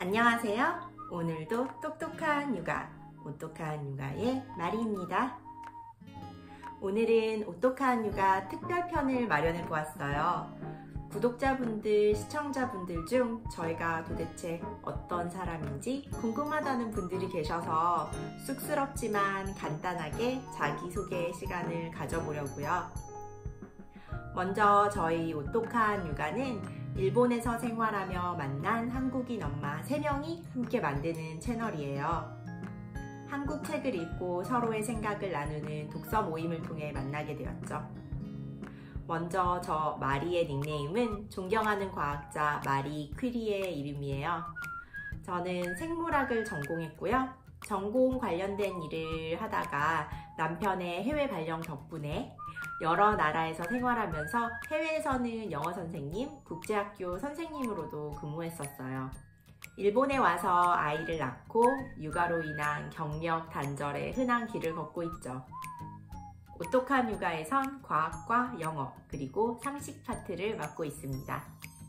안녕하세요. 오늘도 똑똑한 육아, 오똑한 육아의 마리입니다. 오늘은 오똑한 육아 특별편을 마련해 보았어요. 구독자분들, 시청자분들 중 저희가 도대체 어떤 사람인지 궁금하다는 분들이 계셔서 쑥스럽지만 간단하게 자기소개 시간을 가져보려고요. 먼저 저희 오똑한 육아는 일본에서 생활하며 만난 한국인 엄마 3명이 함께 만드는 채널이에요. 한국 책을 읽고 서로의 생각을 나누는 독서 모임을 통해 만나게 되었죠. 먼저 저 마리의 닉네임은 존경하는 과학자 마리 퀴리의 이름이에요. 저는 생물학을 전공했고요. 전공 관련된 일을 하다가 남편의 해외 발령 덕분에 여러 나라에서 생활하면서 해외에서는 영어 선생님, 국제학교 선생님으로도 근무했었어요. 일본에 와서 아이를 낳고 육아로 인한 경력 단절에 흔한 길을 걷고 있죠. 오똑한 육아에선 과학과 영어 그리고 상식 파트를 맡고 있습니다.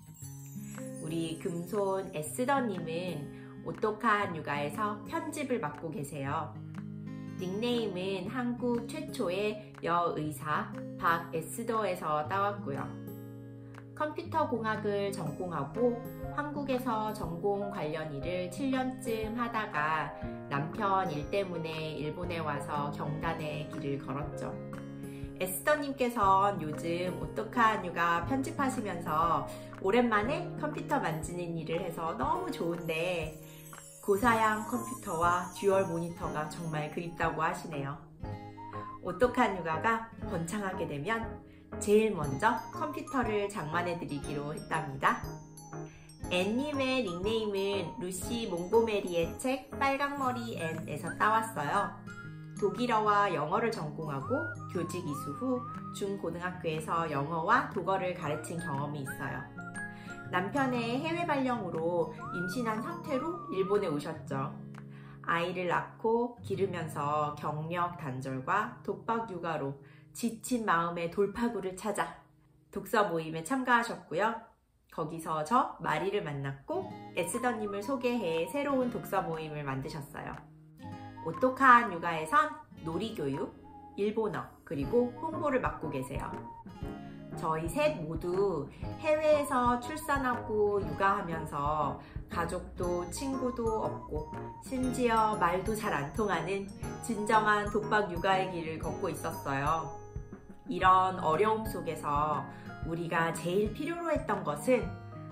우리 금손 에스더님은 오똑한 육아에서 편집을 맡고 계세요. 닉네임은 한국 최초의 여의사 박에스더에서 따왔고요. 컴퓨터 공학을 전공하고 한국에서 전공 관련 일을 7년쯤 하다가 남편 일 때문에 일본에 와서 경단의 길을 걸었죠. 에스더님께서는 요즘 오똑한 육아 편집하시면서 오랜만에 컴퓨터 만지는 일을 해서 너무 좋은데 고사양 컴퓨터와 듀얼 모니터가 정말 그립다고 하시네요. 오똑한 육아가 번창하게 되면 제일 먼저 컴퓨터를 장만해 드리기로 했답니다. 앤님의 닉네임은 루시 몽고메리의 책 빨강머리 앤에서 따왔어요. 독일어와 영어를 전공하고 교직 이수 후 중고등학교에서 영어와 독어를 가르친 경험이 있어요. 남편의 해외 발령으로 임신한 상태로 일본에 오셨죠. 아이를 낳고 기르면서 경력 단절과 독박 육아로 지친 마음의 돌파구를 찾아 독서 모임에 참가하셨고요. 거기서 저 마리를 만났고 에스더님을 소개해 새로운 독서 모임을 만드셨어요. 오똑한 육아에선 놀이교육, 일본어, 그리고 홍보를 맡고 계세요. 저희 셋 모두 해외에서 출산하고 육아하면서 가족도 친구도 없고 심지어 말도 잘 안 통하는 진정한 독박 육아의 길을 걷고 있었어요. 이런 어려움 속에서 우리가 제일 필요로 했던 것은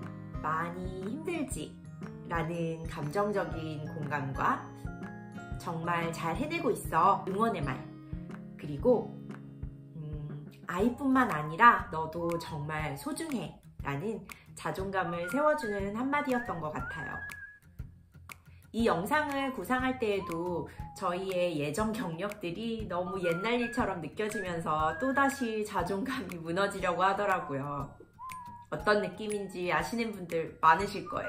많이 힘들지 라는 감정적인 공감과 정말 잘 해내고 있어 응원의 말, 그리고 아이뿐만 아니라 너도 정말 소중해 라는 자존감을 세워주는 한마디였던 것 같아요. 이 영상을 구상할 때에도 저희의 예전 경력들이 너무 옛날 일처럼 느껴지면서 또다시 자존감이 무너지려고 하더라고요. 어떤 느낌인지 아시는 분들 많으실 거예요.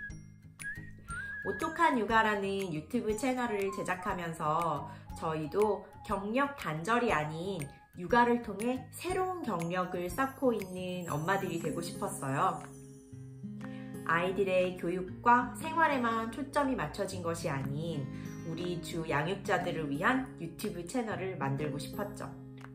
오똑한 육아라는 유튜브 채널을 제작하면서 저희도 경력 단절이 아닌 육아를 통해 새로운 경력을 쌓고 있는 엄마들이 되고 싶었어요. 아이들의 교육과 생활에만 초점이 맞춰진 것이 아닌 우리 주 양육자들을 위한 유튜브 채널을 만들고 싶었죠.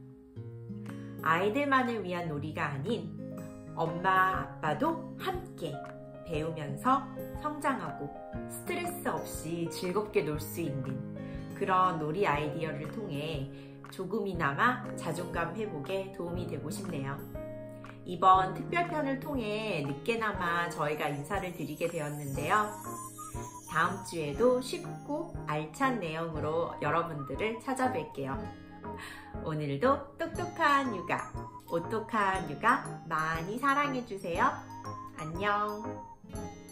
아이들만을 위한 놀이가 아닌 엄마, 아빠도 함께 배우면서 성장하고 스트레스 없이 즐겁게 놀 수 있는 그런 놀이 아이디어를 통해 조금이나마 자존감 회복에 도움이 되고 싶네요. 이번 특별편을 통해 늦게나마 저희가 인사를 드리게 되었는데요. 다음 주에도 쉽고 알찬 내용으로 여러분들을 찾아뵐게요. 오늘도 똑똑한 육아, 오똑한 육아 많이 사랑해주세요. 안녕.